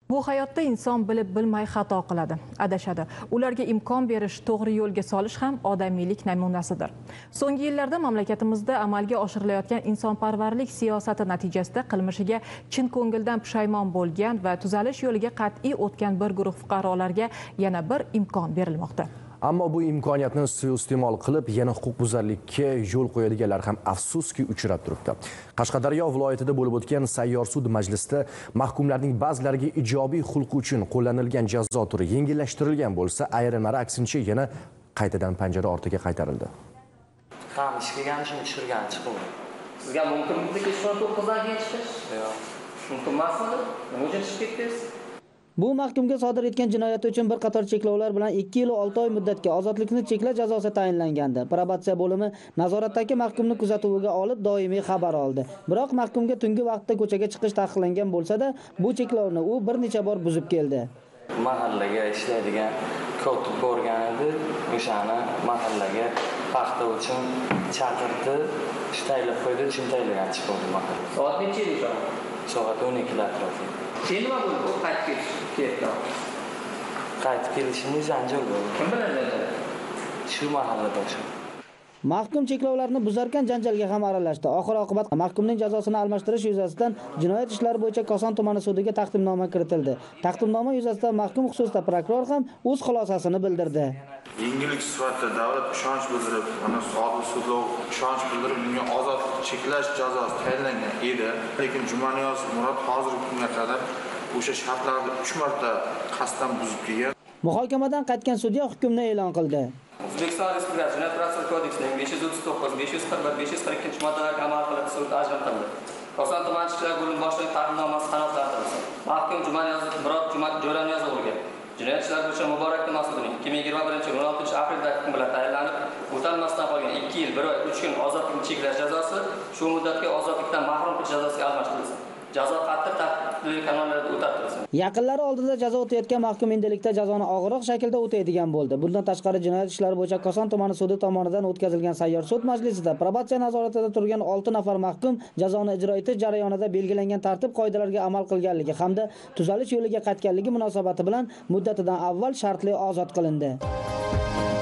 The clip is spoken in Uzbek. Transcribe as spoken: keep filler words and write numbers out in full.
Bu hayotda inson bilib bilmay xato qiladi, adashadi. Ularga imkon berish, to'g'ri yo'lga solish ham odamiylik namunasidir. So'nggi yillarda mamlakatimizda amalga oshirilayotgan insonparvarlik siyosati natijasida qilmishiga chin ko'ngildan pushaymon bo'lgan va tuzalish yo'liga qat'iy o'tgan bir guruh fuqarolarga yana bir imkon berilmoqda. Ammo bu imkoniyatni suiiste'mol qilib, yana huquqbuzarlikka yo'l qo'yadiganlar ham afsuski uchrab turibdi. Qashqadaryo viloyatida bo'lib o'tgan sayyor sud majlisida mahkumlarning ba'zilariga ijobiy xulq uchun qo'llanilgan jazo turi yengillashtirilgan bo'lsa, ayrimlari aksincha yana qaytadan panjara ortiga qaytarildi. Ham ish kelgan ishni tushirgan chiqdi. Sizga mumkinmidiki soat to'qqizdan keyin chiqish? Yo'q. Mumkin emasmidi? Nima uchun chiqib ketdingiz? Bu mahkumga sodir etgan jinoyati uchun bir qator cheklovlar bilan ikki yil olti oy muddatga ozodlikni cheklash jazosi tayinlangandi. Probatsiya bo'limi nazoratdagi mahkumni kuzatuviga olib doimiy xabar oldi. Biroq mahkumga tungi vaqtda ko'chaga chiqish taqiqlangan bo'lsa-da, bu cheklovni u bir necha bor buzib keldi. Mahallaga ishlaydigan kotib borgan edi, o'shani mahallaga paxta uchun chaqirdi, ishtaylab qo'ydi, chimtaylagan chiqdi mahalla. Soat necha edi? Soat o'n ikkilar atrofida. Keyin nima bo'ldi? Qaytib kelish kerakda. Qaytib kelishimiz janjal bo'ldi. Kim bilan janjal? Shu mahallada o'sha. Mahkum cheklovlarni buzarkan janjalga ham aralashdi. Oxir-oqibat mahkumning jazosini almashtirish yuzasidan jinoyat ishlari bo'yicha Koson tumani sudiga taqdimnoma kiritildi. Taqdimnoma yuzasidan mahkum xususida prokuror ham o'z xulosasini bildirdi. Yengillik sifatida davlat ishonch bildirib, mana sudli sudlov ishonch bildirib, bunga ozodlik cheklash jazosi tayinlangan edi. Lekin Jumaniyoz Murod hozirgi kunga qadar o'sha shartlarni uch marta qasddan buzib kelgan. Muhokamadan qaytgan sudya hukmni e'lon qildi. O'zbekiston Respublikasi Jinoyat protsessual kodeksining besh yuz o'ttiz to'qqiz, besh yuz qirq bir, besh yuz qirq ikkinchi moddalariga amal qilib sud ajratildi. Koson tuman ishchilar bo'limi boshlig'i taqdimnomasi qanoatlantirildi. Mahkum Jumaniyaz Murod Jo'raniyaz o'g'liga jinoyat ishlari bo'yicha muborakli maqsadining ikki ming yigirma birinchi yil o'n oltinchi aprelda hukm bilan tayinlanib, o'talmasdan qolgan ikki yil, bir oy, uch kun ozodlikni cheklash jazosi shu muddatga ozodlikdan mahrum qilish jazosiga almashtirilsin. Jazo qattiq telekanallarda o'tatilsin. Yaqinlari oldida jazo o'tayotgan mahkum endilikda jazoni og'irroq shaklda o'taydigan bo'ldi. Bundan tashqari jinoyat ishlari bo'yicha Koson tumani sudi tomonidan o'tkazilgan sayyor sud majlisida probatsiya nazoratida turgan olti nafar mahkum jazoni ijro etish jarayonida belgilangan tartib-qoidalarga amal qilganligi hamda tuzalish yo'liga qaytganligi munosabati bilan muddatidan avval shartli ozod qilindi.